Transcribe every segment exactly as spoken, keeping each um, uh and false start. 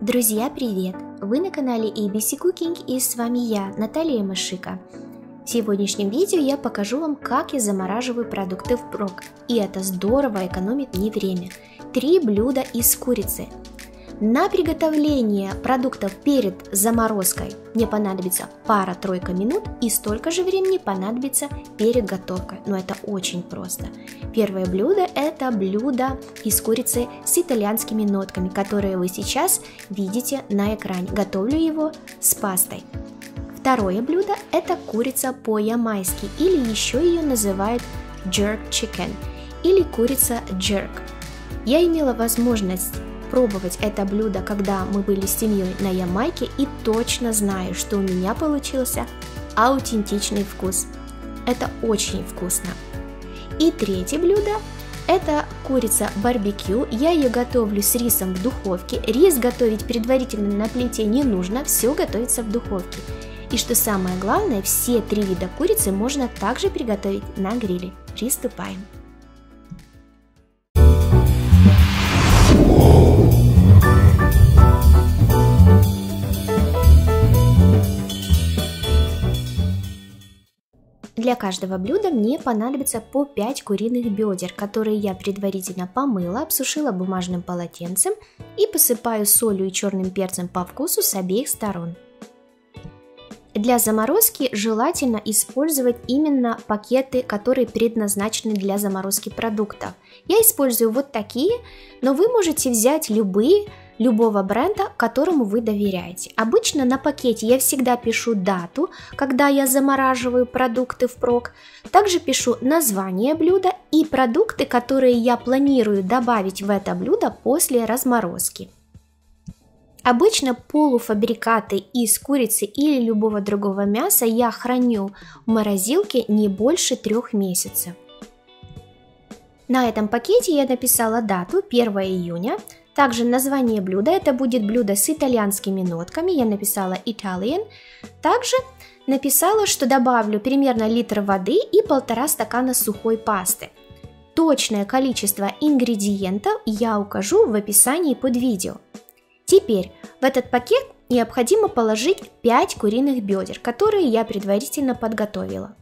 Друзья, привет! Вы на канале эй би си Cooking и с вами я, Наталья Машика. В сегодняшнем видео я покажу вам, как я замораживаю продукты впрок, и это здорово экономит мне время. Три блюда из курицы. На приготовление продуктов перед заморозкой мне понадобится пара-тройка минут, и столько же времени понадобится перед готовкой, но это очень просто. Первое блюдо – это блюдо из курицы с итальянскими нотками, которые вы сейчас видите на экране. Готовлю его с пастой. Второе блюдо – это курица по-ямайски, или еще ее называют jerk chicken, или курица jerk. Я имела возможность пробовать это блюдо, когда мы были с семьей на Ямайке, и точно знаю, что у меня получился аутентичный вкус. Это очень вкусно. И третье блюдо – это курица барбекю. Я ее готовлю с рисом в духовке. Рис готовить предварительно на плите не нужно, все готовится в духовке. И что самое главное, все три вида курицы можно также приготовить на гриле. Приступаем. Для каждого блюда мне понадобится по пять куриных бедер, которые я предварительно помыла, обсушила бумажным полотенцем и посыпаю солью и черным перцем по вкусу с обеих сторон. Для заморозки желательно использовать именно пакеты, которые предназначены для заморозки продуктов. Я использую вот такие, но вы можете взять любые, любого бренда, которому вы доверяете. Обычно на пакете я всегда пишу дату, когда я замораживаю продукты впрок. Также пишу название блюда и продукты, которые я планирую добавить в это блюдо после разморозки. Обычно полуфабрикаты из курицы или любого другого мяса я храню в морозилке не больше трех месяцев. На этом пакете я написала дату первое июня. Также название блюда, это будет блюдо с итальянскими нотками, я написала Italian. Также написала, что добавлю примерно литр воды и полтора стакана сухой пасты. Точное количество ингредиентов я укажу в описании под видео. Теперь в этот пакет необходимо положить пять куриных бедер, которые я предварительно подготовила.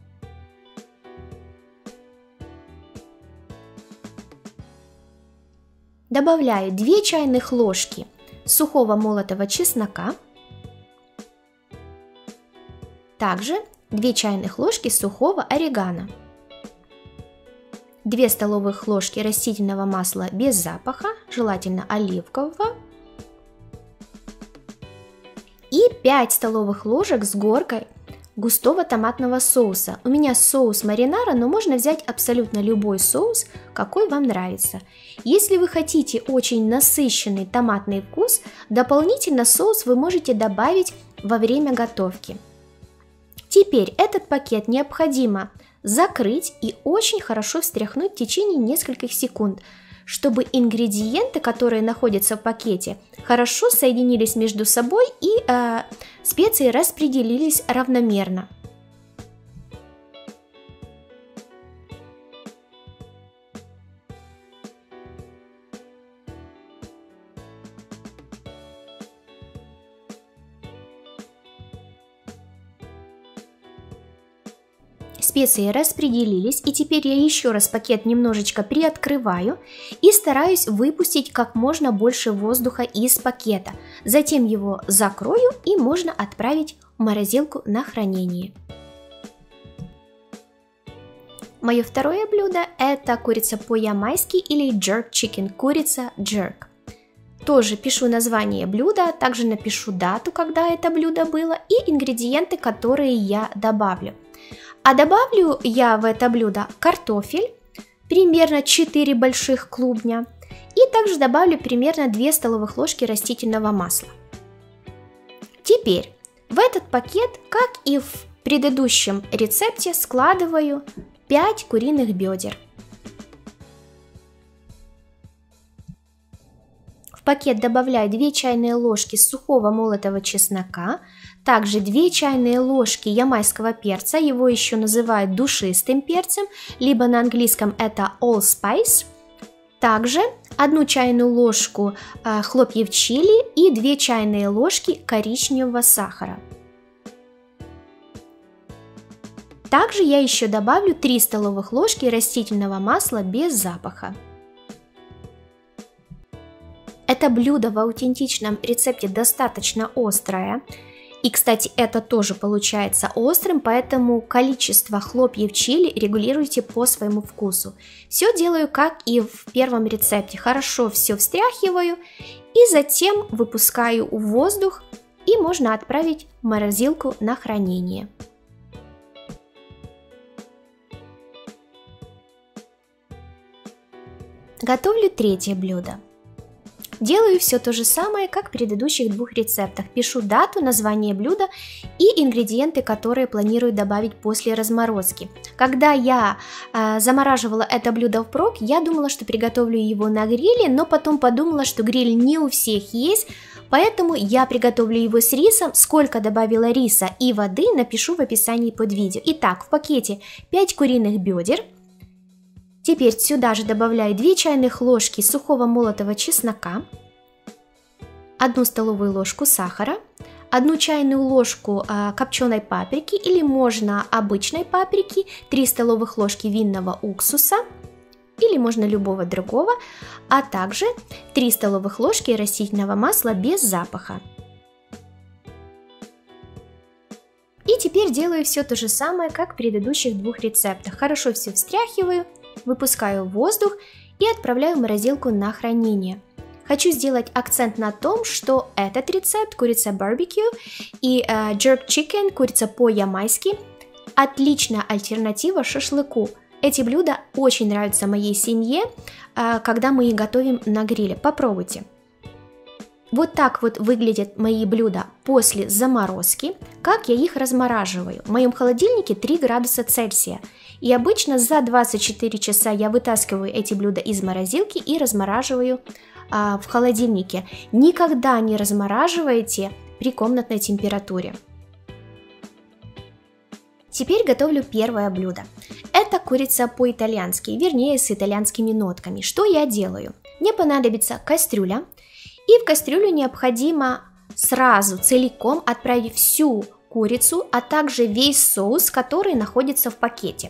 Добавляю две чайных ложки сухого молотого чеснока, также две чайных ложки сухого орегано, две столовых ложки растительного масла без запаха, желательно оливкового, и пять столовых ложек с горкой густого томатного соуса. У меня соус маринара, но можно взять абсолютно любой соус, какой вам нравится. Если вы хотите очень насыщенный томатный вкус, дополнительно соус вы можете добавить во время готовки. Теперь этот пакет необходимо закрыть и очень хорошо встряхнуть в течение нескольких секунд, чтобы ингредиенты, которые находятся в пакете, хорошо соединились между собой и э, специи распределились равномерно. Специи распределились, и теперь я еще раз пакет немножечко приоткрываю и стараюсь выпустить как можно больше воздуха из пакета. Затем его закрою и можно отправить в морозилку на хранение. Мое второе блюдо – это курица по-ямайски или jerk chicken, курица jerk. Тоже пишу название блюда, также напишу дату, когда это блюдо было, и ингредиенты, которые я добавлю. А добавлю я в это блюдо картофель, примерно четыре больших клубня, и также добавлю примерно две столовых ложки растительного масла. Теперь в этот пакет, как и в предыдущем рецепте, складываю пять куриных бедер. В пакет добавляю две чайные ложки сухого молотого чеснока, также две чайные ложки ямайского перца, его еще называют душистым перцем, либо на английском это allspice, Также одну чайную ложку э, хлопьев чили и две чайные ложки коричневого сахара. Также я еще добавлю три столовых ложки растительного масла без запаха. Это блюдо в аутентичном рецепте достаточно острое. И, кстати, это тоже получается острым, поэтому количество хлопьев чили регулируйте по своему вкусу. Все делаю, как и в первом рецепте. Хорошо все встряхиваю и затем выпускаю в воздух, и можно отправить в морозилку на хранение. Готовлю третье блюдо. Делаю все то же самое, как в предыдущих двух рецептах. Пишу дату, название блюда и ингредиенты, которые планирую добавить после разморозки. Когда я э, замораживала это блюдо впрок, я думала, что приготовлю его на гриле, но потом подумала, что гриль не у всех есть, поэтому я приготовлю его с рисом. Сколько добавила риса и воды, напишу в описании под видео. Итак, в пакете пять куриных бедер. Теперь сюда же добавляю две чайных ложки сухого молотого чеснока, одну столовую ложку сахара, одну чайную ложку э, копченой паприки или можно обычной паприки, три столовых ложки винного уксуса или можно любого другого, а также три столовых ложки растительного масла без запаха. И теперь делаю все то же самое, как в предыдущих двух рецептах. Хорошо все встряхиваю, выпускаю воздух и отправляю в морозилку на хранение. Хочу сделать акцент на том, что этот рецепт, курица барбекю и э, jerk chicken, курица по-ямайски, отличная альтернатива шашлыку. Эти блюда очень нравятся моей семье, э, когда мы их готовим на гриле. Попробуйте. Вот так вот выглядят мои блюда после заморозки, как я их размораживаю. В моем холодильнике три градуса Цельсия. И обычно за двадцать четыре часа я вытаскиваю эти блюда из морозилки и размораживаю а, в холодильнике. Никогда не размораживайте при комнатной температуре. Теперь готовлю первое блюдо. Это курица по-итальянски, вернее с итальянскими нотками. Что я делаю? Мне понадобится кастрюля. И в кастрюлю необходимо сразу целиком отправить всю курицу, а также весь соус, который находится в пакете.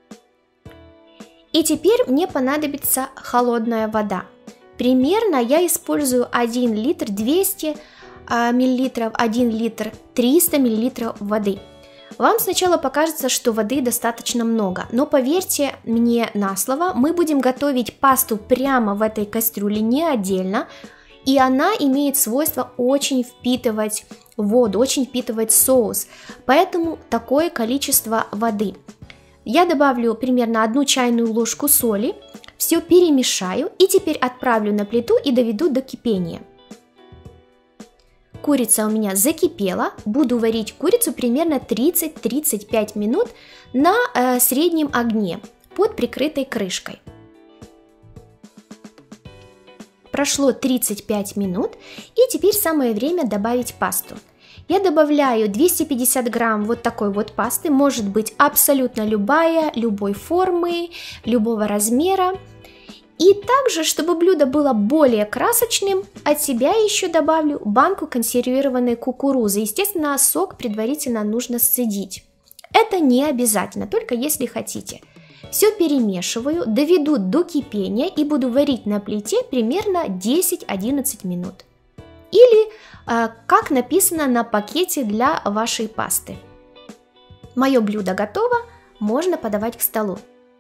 И теперь мне понадобится холодная вода. Примерно я использую один литр двести миллилитров, один литр триста миллилитров воды. Вам сначала покажется, что воды достаточно много, но поверьте мне на слово, мы будем готовить пасту прямо в этой кастрюле, не отдельно. И она имеет свойство очень впитывать воду, очень впитывать соус, поэтому такое количество воды. Я добавлю примерно одну чайную ложку соли, все перемешаю и теперь отправлю на плиту и доведу до кипения. Курица у меня закипела, буду варить курицу примерно тридцать-тридцать пять минут на э, среднем огне под прикрытой крышкой. Прошло тридцать пять минут, и теперь самое время добавить пасту. Я добавляю двести пятьдесят грамм вот такой вот пасты, может быть абсолютно любая, любой формы, любого размера. И также, чтобы блюдо было более красочным, от себя еще добавлю банку консервированной кукурузы. Естественно, сок предварительно нужно сцедить. Это не обязательно, только если хотите. Все перемешиваю, доведу до кипения и буду варить на плите примерно десять-одиннадцать минут. Или э, как написано на пакете для вашей пасты. Мое блюдо готово, можно подавать к столу.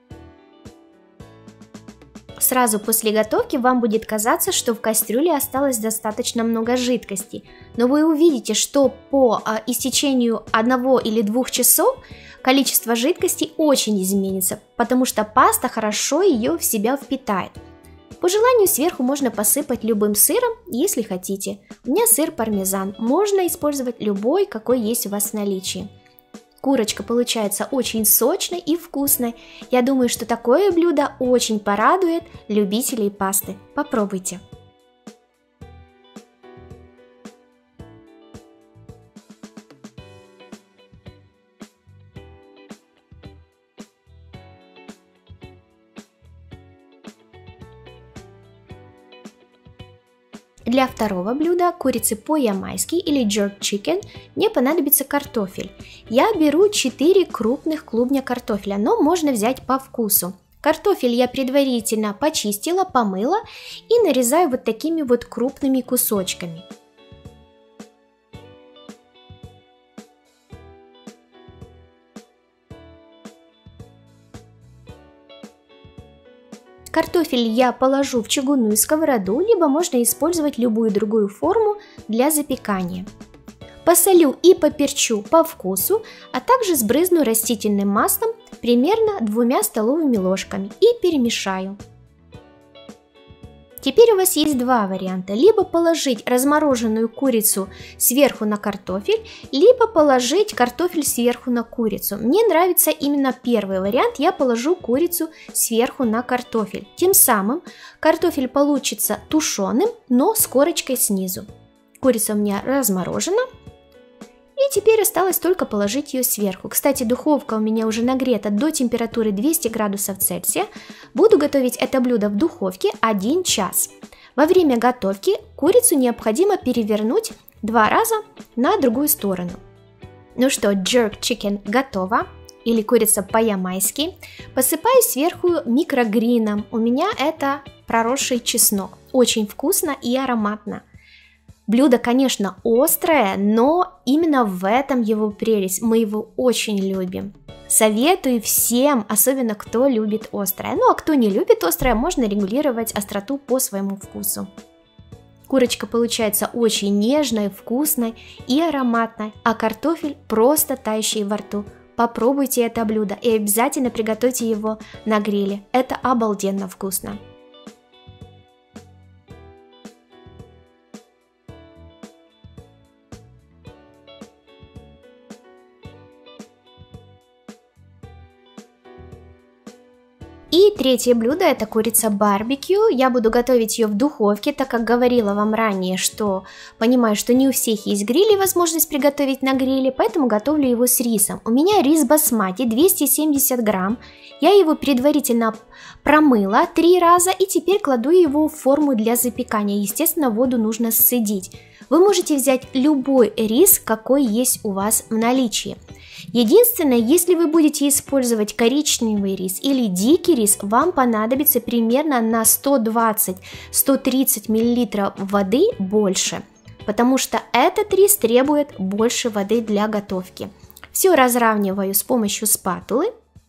Сразу после готовки вам будет казаться, что в кастрюле осталось достаточно много жидкости, но вы увидите, что по э, истечению одного или двух часов количество жидкости очень изменится, потому что паста хорошо ее в себя впитает. По желанию сверху можно посыпать любым сыром, если хотите. У меня сыр пармезан, можно использовать любой, какой есть у вас в наличии. Курочка получается очень сочной и вкусной. Я думаю, что такое блюдо очень порадует любителей пасты. Попробуйте. Для второго блюда, курицы по-ямайски или jerk chicken, мне понадобится картофель. Я беру четыре крупных клубня картофеля, но можно взять по вкусу. Картофель я предварительно почистила, помыла и нарезаю вот такими вот крупными кусочками. Картофель я положу в чугунную сковороду, либо можно использовать любую другую форму для запекания. Посолю и поперчу по вкусу, а также сбрызну растительным маслом примерно двумя столовыми ложками и перемешаю. Теперь у вас есть два варианта: либо положить размороженную курицу сверху на картофель, либо положить картофель сверху на курицу. Мне нравится именно первый вариант, я положу курицу сверху на картофель. Тем самым картофель получится тушеным, но с корочкой снизу. Курица у меня разморожена. И теперь осталось только положить ее сверху. Кстати, духовка у меня уже нагрета до температуры двести градусов Цельсия. Буду готовить это блюдо в духовке один час. Во время готовки курицу необходимо перевернуть два раза на другую сторону. Ну что, jerk chicken готово, или курица по-ямайски. Посыпаю сверху микрогрином. У меня это проросший чеснок. Очень вкусно и ароматно. Блюдо, конечно, острое, но именно в этом его прелесть. Мы его очень любим. Советую всем, особенно кто любит острое. Ну а кто не любит острое, можно регулировать остроту по своему вкусу. Курочка получается очень нежной, вкусной и ароматной, а картофель просто тающий во рту. Попробуйте это блюдо и обязательно приготовьте его на гриле. Это обалденно вкусно. И третье блюдо — это курица барбекю. Я буду готовить ее в духовке, так как говорила вам ранее, что понимаю, что не у всех есть гриль и возможность приготовить на гриле, поэтому готовлю его с рисом. У меня рис басмати двести семьдесят грамм. Я его предварительно промыла три раза и теперь кладу его в форму для запекания. Естественно, воду нужно сцедить. Вы можете взять любой рис, какой есть у вас в наличии. Единственное, если вы будете использовать коричневый рис или дикий рис, вам понадобится примерно на сто двадцать — сто тридцать миллилитров воды больше, потому что этот рис требует больше воды для готовки. Все разравниваю с помощью спатулы.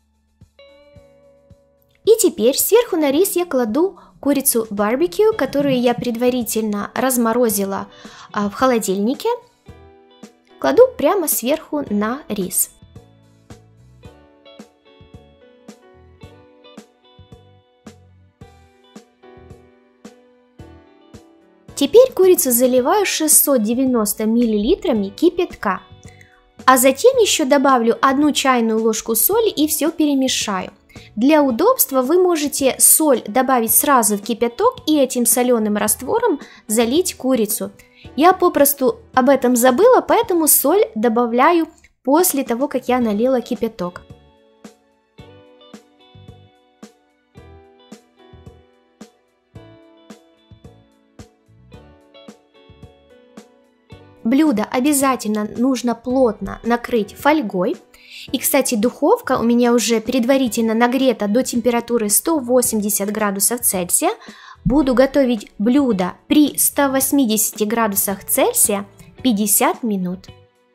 И теперь сверху на рис я кладу курицу барбекю, которую я предварительно разморозила в холодильнике. Кладу прямо сверху на рис. Теперь курицу заливаю шестьсот девяносто миллилитров кипятка, а затем еще добавлю одну чайную ложку соли и все перемешаю. Для удобства вы можете соль добавить сразу в кипяток и этим соленым раствором залить курицу. Я попросту об этом забыла, поэтому соль добавляю после того, как я налила кипяток. Блюдо обязательно нужно плотно накрыть фольгой. И, кстати, духовка у меня уже предварительно нагрета до температуры сто восемьдесят градусов Цельсия. Буду готовить блюдо при ста восьмидесяти градусах Цельсия пятьдесят минут.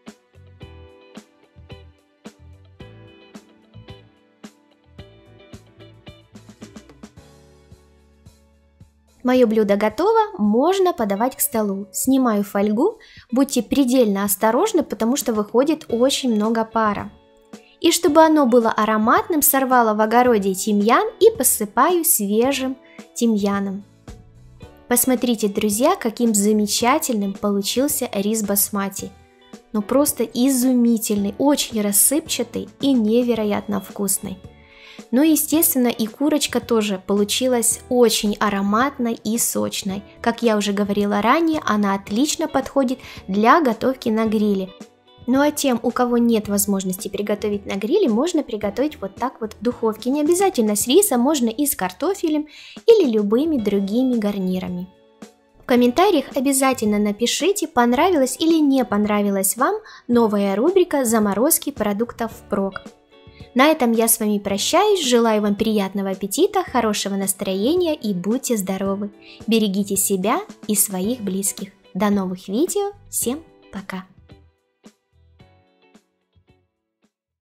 Мое блюдо готово, можно подавать к столу. Снимаю фольгу, будьте предельно осторожны, потому что выходит очень много пара. И чтобы оно было ароматным, сорвала в огороде тимьян и посыпаю свежим тимьяном. Посмотрите, друзья, каким замечательным получился рис басмати. Ну просто изумительный, очень рассыпчатый и невероятно вкусный. Ну и, естественно, и курочка тоже получилась очень ароматной и сочной. Как я уже говорила ранее, она отлично подходит для готовки на гриле. Ну а тем, у кого нет возможности приготовить на гриле, можно приготовить вот так вот в духовке. Не обязательно с рисом, можно и с картофелем или любыми другими гарнирами. В комментариях обязательно напишите, понравилась или не понравилась вам новая рубрика «Заморозки продуктов впрок». На этом я с вами прощаюсь, желаю вам приятного аппетита, хорошего настроения и будьте здоровы. Берегите себя и своих близких. До новых видео, всем пока!